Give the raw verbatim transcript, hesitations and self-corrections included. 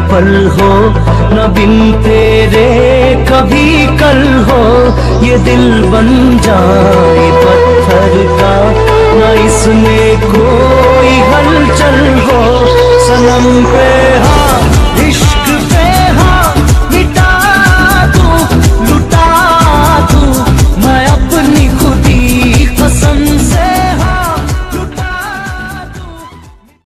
पल हो, न बिन तेरे कभी कल हो। ये दिल बन जाए पत्थर का, न इसमें कोई हलचल हो। सनम पे